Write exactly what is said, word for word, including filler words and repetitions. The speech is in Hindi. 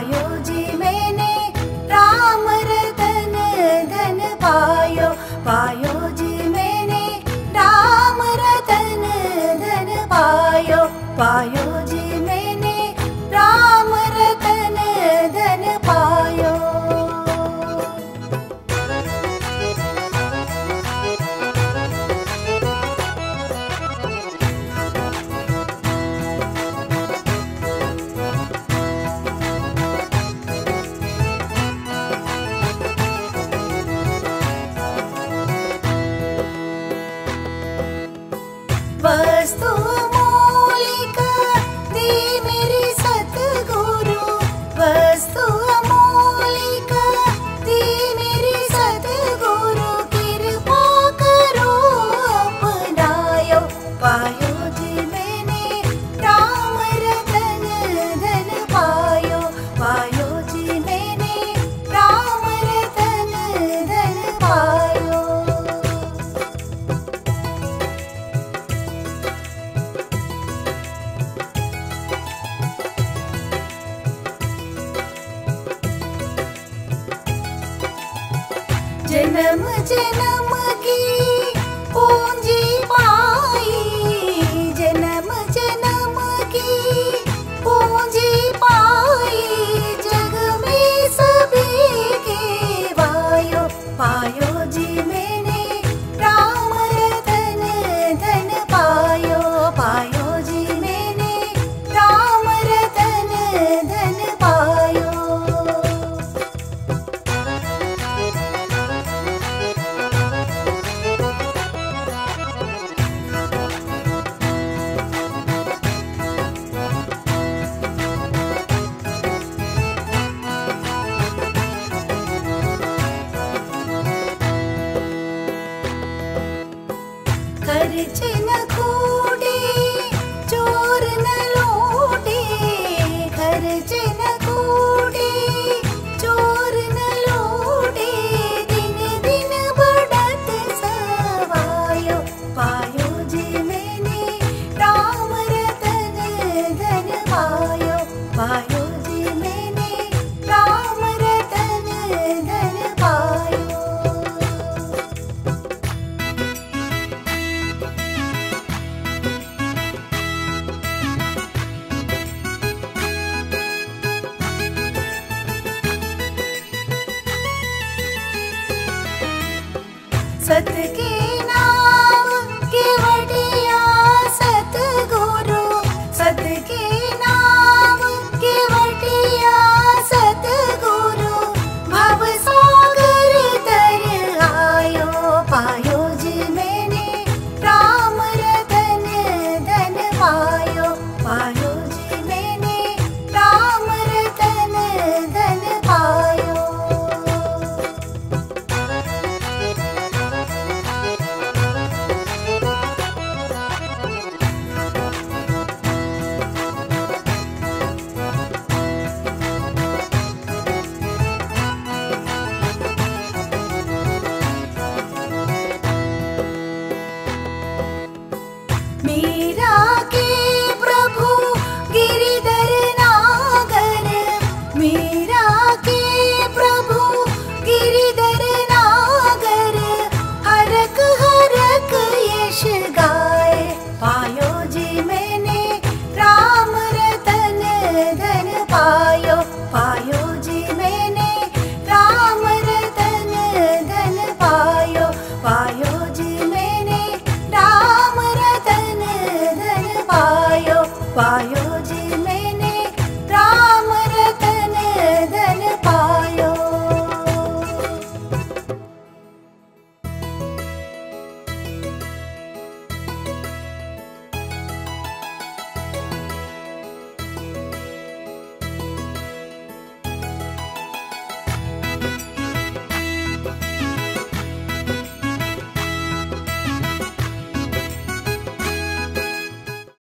पायो जी मैंने राम रतन धन पायो, पायो जी मैंने राम रतन धन पायो, पायो जी मैंने राम रतन धन पायो। वस्तु अमूलिक दी मेरी सतगुरु, वस्तु अमूलिक दी मेरी सतगुरु, कृपा करो अपनायो, पायो जी मैंने राम रतन धन पायो, पायो जी मैंने राम रतन धन पायो। जन्म जन्म की पूंजी पाई, जन्म जन्म की पूंजी पाई, जग में सभी के वायो, पायो जी मैंने राम रतन धन पायो, पायो जी मैंने राम रतन धन पायो। खर्च न कूटे चोर न लूटे, खर्च न कूटे चोर न लूटे, दिन दिन बढ़त सवायो, पायो जी मैंने राम रतन धन पायो, पायो जी मैंने राम रतन धन पायो। सत के नाम के वडिया सतगुरु, सत के नाम के वडिया सतगुरु, भव सागर तर आयो, पायो जी मैंने राम रतन धन पायो, पायो जी मैंने राम रतन धन पायो। मीरा के प्रभु गिरिधर नागर, मीरा के प्रभु गिरिधर नागर, हरक हरक यश गाए, पायो जी मैंने राम रतन धन पायो, पायो जी मैंने राम रतन धन पायो, पायो जी मैंने राम रतन धन पायो, पायो जी मैंने राम रतन धन पायो।